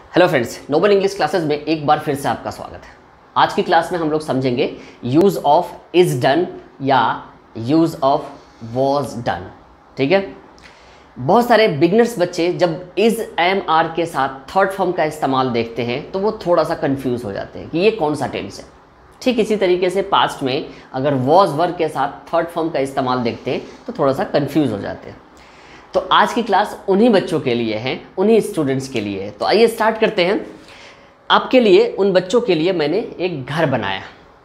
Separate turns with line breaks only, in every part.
Hello friends, noble English classes में एक बार फिर से आपका स्वागत है। आज की क्लास में हम लोग समझेंगे यूज़ ऑफ इज़ डन या यूज़ ऑफ वॉज डन। ठीक है, बहुत सारे बिगनर्स बच्चे जब इज़ एम आर के साथ थर्ड फॉर्म का इस्तेमाल देखते हैं तो वो थोड़ा सा कंफ्यूज हो जाते हैं कि ये कौन सा टेंस है। ठीक इसी तरीके से पास्ट में अगर वॉज वर्ब के साथ थर्ड फॉर्म का इस्तेमाल देखते हैं तो थोड़ा सा कंफ्यूज हो जाते हैं। तो आज की क्लास उन्हीं बच्चों के लिए है, उन्हीं स्टूडेंट्स के लिए है। तो आइए स्टार्ट करते हैं। आपके लिए, उन बच्चों के लिए मैंने एक घर बनाया।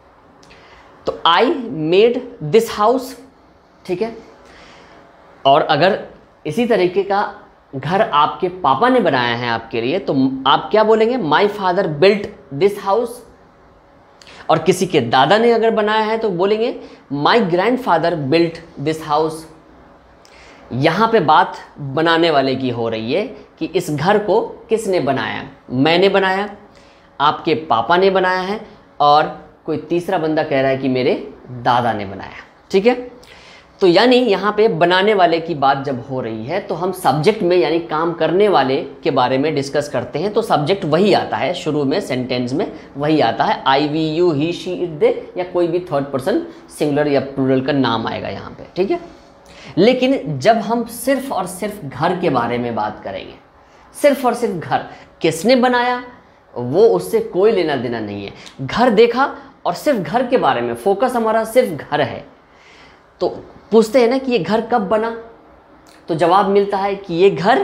तो आई मेड दिस हाउस। ठीक है, और अगर इसी तरीके का घर आपके पापा ने बनाया है आपके लिए तो आप क्या बोलेंगे? My father built this house. और किसी के दादा ने अगर बनाया है तो बोलेंगे my grandfather built this house. यहाँ पे बात बनाने वाले की हो रही है कि इस घर को किसने बनाया? मैंने बनाया, आपके पापा ने बनाया है, और कोई तीसरा बंदा कह रहा है कि मेरे दादा ने बनाया। ठीक है, तो यानी यहाँ पे बनाने वाले की बात जब हो रही है तो हम सब्जेक्ट में यानी काम करने वाले के बारे में डिस्कस करते हैं। तो सब्जेक्ट वही आता है शुरू में, सेंटेंस में वही आता है। I, we, you, he, she, it, they, या कोई भी थर्ड पर्सन सिंगुलर या प्लूरल का नाम आएगा यहाँ पे। ठीक है, लेकिन जब हम सिर्फ और सिर्फ घर के बारे में बात करेंगे, सिर्फ और सिर्फ घर किसने बनाया वो उससे कोई लेना देना नहीं है। घर देखा और सिर्फ घर के बारे में फोकस हमारा सिर्फ घर है। तो पूछते हैं ना कि ये घर कब बना, तो जवाब मिलता है कि ये घर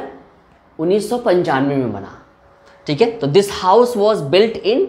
1995 में बना। ठीक है, तो this house was built in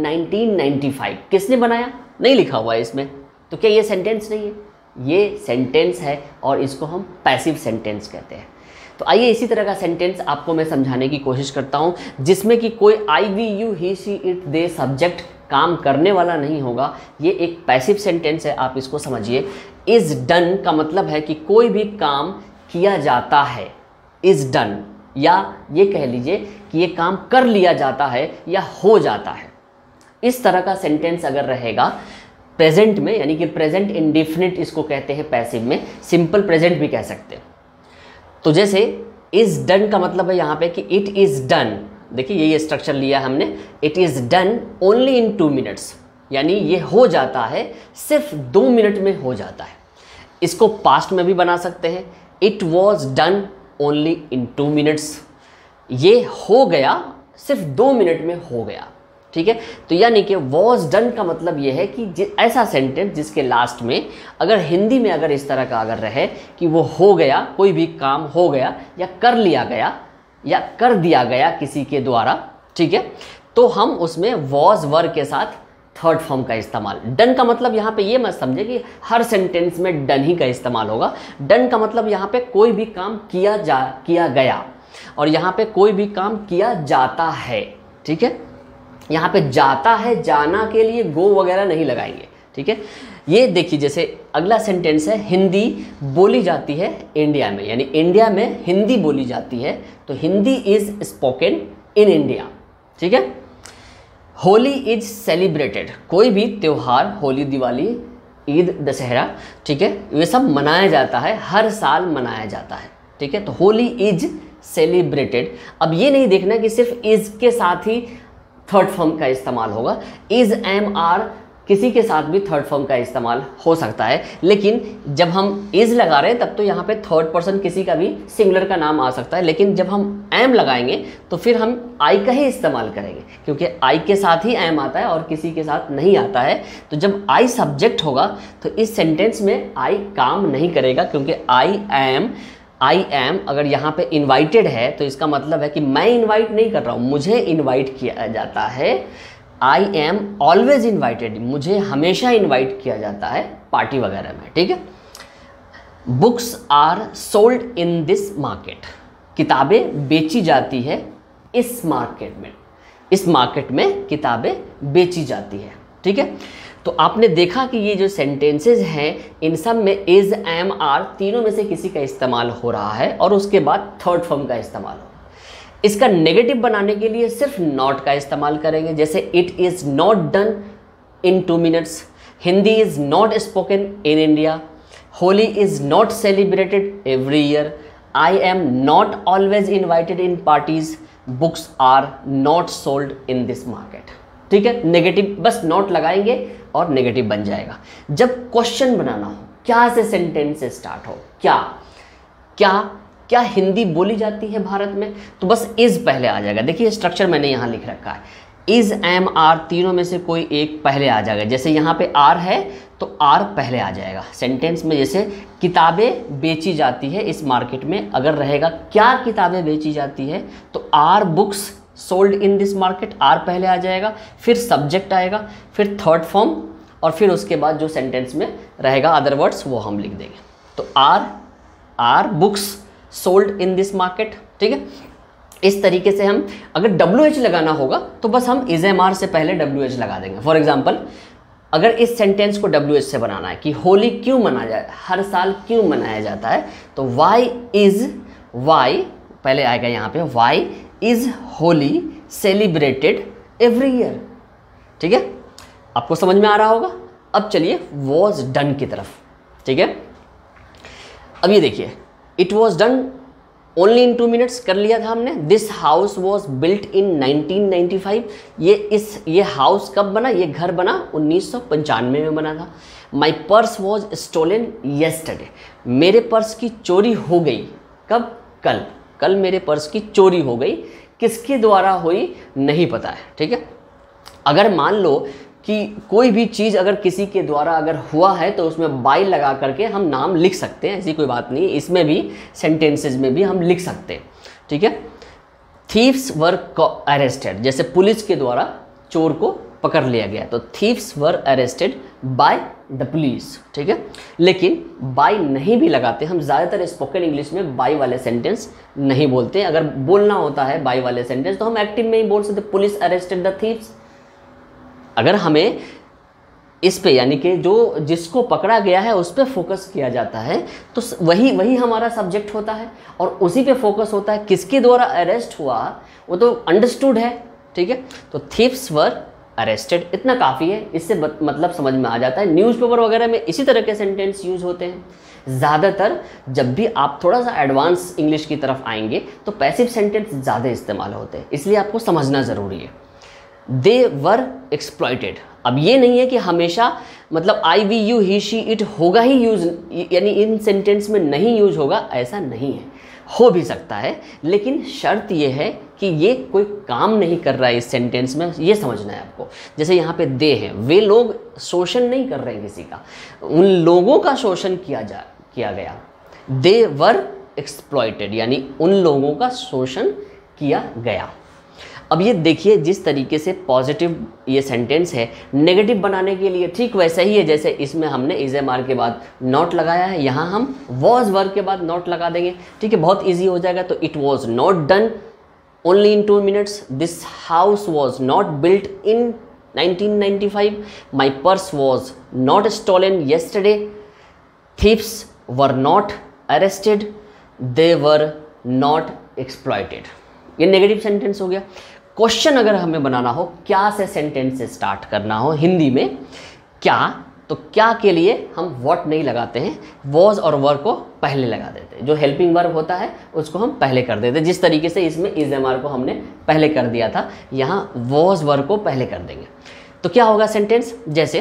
1995। किसने बनाया? नहीं लिखा हुआ है इसमें, तो क्या ये सेंटेंस नहीं है? ये सेंटेंस है और इसको हम पैसिव सेंटेंस कहते हैं। तो आइए इसी तरह का सेंटेंस आपको मैं समझाने की कोशिश करता हूं जिसमें कि कोई I, we, you, he, she, it, they subject काम करने वाला नहीं होगा। ये एक पैसिव सेंटेंस है, आप इसको समझिए। इज डन का मतलब है कि कोई भी काम किया जाता है, इज डन, या ये कह लीजिए कि ये काम कर लिया जाता है या हो जाता है। इस तरह का सेंटेंस अगर रहेगा प्रेजेंट में, यानी कि प्रेजेंट इंडेफिनिट इसको कहते हैं पैसिव में, सिंपल प्रेजेंट भी कह सकते हैं। तो जैसे इज डन का मतलब है यहाँ पे कि इट इज डन। देखिए ये स्ट्रक्चर लिया हमने, it is done only in 2 minutes, यानी ये हो जाता है सिर्फ 2 मिनट में हो जाता है। इसको पास्ट में भी बना सकते हैं, it was done only in 2 minutes. ये हो गया सिर्फ 2 मिनट में हो गया। ठीक है, तो यानी कि वॉज डन का मतलब यह है कि ऐसा सेंटेंस जिसके लास्ट में अगर हिंदी में अगर इस तरह का अगर रहे कि वो हो गया, कोई भी काम हो गया या कर लिया गया या कर दिया गया किसी के द्वारा, ठीक है, तो हम उसमें वॉज वर्ब के साथ थर्ड फॉर्म का इस्तेमाल। डन का मतलब यहाँ पे ये मत समझे कि हर सेंटेंस में डन ही का इस्तेमाल होगा। डन का मतलब यहाँ पे कोई भी काम किया गया, और यहाँ पे कोई भी काम किया जाता है। ठीक है, यहाँ पे जाता है, जाना के लिए गो वगैरह नहीं लगाएंगे। ठीक है, ये देखिए जैसे अगला सेंटेंस है, हिंदी बोली जाती है इंडिया में, यानी इंडिया में हिंदी बोली जाती है, तो Hindi is spoken in India. ठीक है, होली इज सेलिब्रेटेड, कोई भी त्यौहार, होली, दिवाली, ईद, दशहरा, ठीक है, ये सब मनाया जाता है, हर साल मनाया जाता है। ठीक है, तो होली इज सेलिब्रेटेड। अब ये नहीं देखना कि सिर्फ इज के साथ ही थर्ड फॉर्म का इस्तेमाल होगा। इज, एम, आर किसी के साथ भी थर्ड फॉर्म का इस्तेमाल हो सकता है, लेकिन जब हम इज लगा रहे हैं तब तो यहाँ पे थर्ड पर्सन किसी का भी सिंगुलर का नाम आ सकता है, लेकिन जब हम एम लगाएंगे तो फिर हम आई का ही इस्तेमाल करेंगे, क्योंकि आई के साथ ही एम आता है और किसी के साथ नहीं आता है। तो जब आई सब्जेक्ट होगा तो इस सेंटेंस में आई काम नहीं करेगा, क्योंकि आई एम अगर यहाँ पे इनवाइटेड है तो इसका मतलब है कि मैं इनवाइट नहीं कर रहा हूँ, मुझे इनवाइट किया जाता है। आई एम ऑलवेज इनवाइटेड, मुझे हमेशा इनवाइट किया जाता है पार्टी वगैरह में। ठीक है, books are sold in this market, किताबें बेची जाती है इस मार्केट में, इस मार्केट में किताबें बेची जाती है। ठीक है, तो आपने देखा कि ये जो सेंटेंसेस हैं इन सब में इज, एम, आर तीनों में से किसी का इस्तेमाल हो रहा है और उसके बाद थर्ड फॉर्म का इस्तेमाल होगा। इसका नेगेटिव बनाने के लिए सिर्फ नॉट का इस्तेमाल करेंगे, जैसे it is not done in 2 minutes, Hindi is not spoken in India, Holi is not celebrated every year, I am not always invited in parties, books are not sold in this market. ठीक है, negative बस not लगाएंगे और negative बन जाएगा। जब question बनाना हो, क्या से सेंटेंस से स्टार्ट हो, क्या क्या क्या हिंदी बोली जाती है भारत में, तो बस इज पहले आ जाएगा। देखिए स्ट्रक्चर मैंने यहाँ लिख रखा है, इज, एम, आर, तीनों में से कोई एक पहले आ जाएगा। जैसे यहाँ पे आर है तो आर पहले आ जाएगा सेंटेंस में। जैसे किताबें बेची जाती है इस मार्केट में, अगर रहेगा क्या किताबें बेची जाती है तो are books sold in this market, are पहले आ जाएगा, फिर सब्जेक्ट आएगा, फिर थर्ड फॉर्म, और फिर उसके बाद जो सेंटेंस में रहेगा अदर वर्ड्स वो हम लिख देंगे। तो are books sold in this market. ठीक है, इस तरीके से हम अगर WH लगाना होगा तो बस हम इज एम आर से पहले WH लगा देंगे। फॉर एग्जाम्पल, अगर इस सेंटेंस को WH से बनाना है कि होली क्यों मनाया जाए, हर साल क्यों मनाया जाता है, तो वाई पहले आएगा यहाँ पे, why is Holi celebrated every year. ठीक है, आपको समझ में आ रहा होगा। अब चलिए वॉज डन की तरफ। ठीक है, अब ये देखिए, it was done only in 2 minutes कर लिया था हमने। This house was built in 1995। ये हाउस कब बना, ये घर बना 1995 में बना था। My purse was stolen yesterday. मेरे पर्स की चोरी हो गई कब, कल मेरे पर्स की चोरी हो गई। किसके द्वारा हुई नहीं पता है। ठीक है, अगर मान लो कि कोई भी चीज़ अगर किसी के द्वारा अगर हुआ है तो उसमें बाय लगा करके हम नाम लिख सकते हैं, ऐसी कोई बात नहीं। इसमें भी सेंटेंसेस में भी हम लिख सकते हैं। ठीक है, थीव्स वर अरेस्टेड, जैसे पुलिस के द्वारा चोर को पकड़ लिया गया, तो thieves were arrested by the police. ठीक है, लेकिन बाय नहीं भी लगाते हम, ज़्यादातर स्पोकन इंग्लिश में बाय वाले सेंटेंस नहीं बोलते। अगर बोलना होता है बाय वाले सेंटेंस तो हम एक्टिव में ही बोल सकते, पुलिस अरेस्टेड द थीव्स। अगर हमें इस पे यानी कि जो जिसको पकड़ा गया है उस पे फोकस किया जाता है तो वही हमारा सब्जेक्ट होता है, और उसी पे फोकस होता है। किसके द्वारा अरेस्ट हुआ वो तो अंडरस्टूड है। ठीक है, तो थीव्स वर अरेस्टेड, इतना काफ़ी है, इससे मतलब समझ में आ जाता है। न्यूज़पेपर वगैरह में इसी तरह के सेंटेंस यूज़ होते हैं। ज़्यादातर जब भी आप थोड़ा सा एडवांस इंग्लिश की तरफ आएंगे तो पैसिव सेंटेंस ज़्यादा इस्तेमाल होते हैं, इसलिए आपको समझना ज़रूरी है। दे वर एक्सप्लॉइटेड, अब ये नहीं है कि हमेशा मतलब I we you he she it होगा ही यूज, यानी इन सेंटेंस में नहीं यूज होगा, ऐसा नहीं है। हो भी सकता है, लेकिन शर्त ये है कि ये कोई काम नहीं कर रहा है इस सेंटेंस में, ये समझना है आपको। जैसे यहाँ पे दे हैं, वे लोग शोषण नहीं कर रहे हैं किसी का, उन लोगों का शोषण किया गया। दे वर एक्सप्लॉइटेड, यानी उन लोगों का शोषण किया गया। अब ये देखिए जिस तरीके से पॉजिटिव ये सेंटेंस है, नेगेटिव बनाने के लिए ठीक वैसा ही है जैसे इसमें हमने इज एम आर के बाद नॉट लगाया है, यहाँ हम वॉज वर्ब के बाद नॉट लगा देंगे। ठीक है, बहुत इजी हो जाएगा। तो it was not done only in 2 minutes, this house was not built in 1995, my purse was not stolen yesterday, thieves were not arrested, they were not exploited. ये नेगेटिव सेंटेंस हो गया। क्वेश्चन अगर हमें बनाना हो, क्या से सेंटेंस से start करना हो हिंदी में, क्या, तो क्या के लिए हम व्हाट नहीं लगाते हैं, वॉज और वर को पहले लगा देते हैं। जो हेल्पिंग वर्ब होता है उसको हम पहले कर देते हैं, जिस तरीके से इसमें इज एम आर को हमने पहले कर दिया था, यहाँ वॉज वर्ब को पहले कर देंगे। तो क्या होगा सेंटेंस, जैसे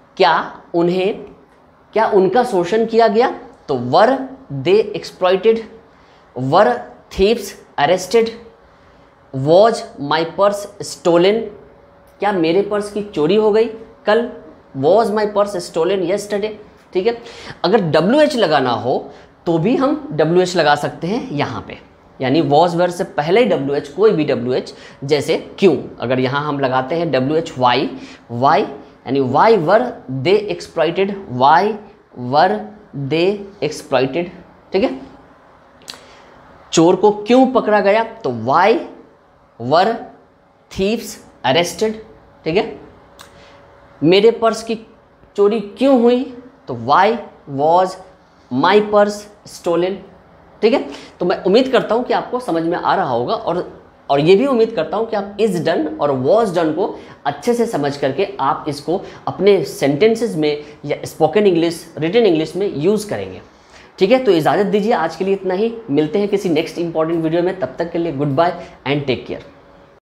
क्या उनका शोषण किया गया, तो were they exploited, were thieves arrested, was my purse stolen, क्या मेरे पर्स की चोरी हो गई कल, was my purse stolen yesterday. ठीक है, अगर WH लगाना हो तो भी हम WH लगा सकते हैं यहाँ पे, यानी वॉज वर्ब से पहले ही WH, कोई भी WH, जैसे क्यों, अगर यहाँ हम लगाते हैं WH वाई, यानी why were they exploited, why were they exploited. ठीक है, चोर को क्यों पकड़ा गया, तो वाई वर थीव्स अरेस्टेड। ठीक है, मेरे पर्स की चोरी क्यों हुई, तो why was my purse stolen. ठीक है, तो मैं उम्मीद करता हूं कि आपको समझ में आ रहा होगा, और ये भी उम्मीद करता हूं कि आप इज डन और वॉज डन को अच्छे से समझ करके आप इसको अपने सेंटेंसेस में या स्पोकन इंग्लिश, रिटन इंग्लिश में यूज़ करेंगे। ठीक है, तो इजाज़त दीजिए, आज के लिए इतना ही। मिलते हैं किसी नेक्स्ट इंपॉर्टेंट वीडियो में, तब तक के लिए goodbye and take care.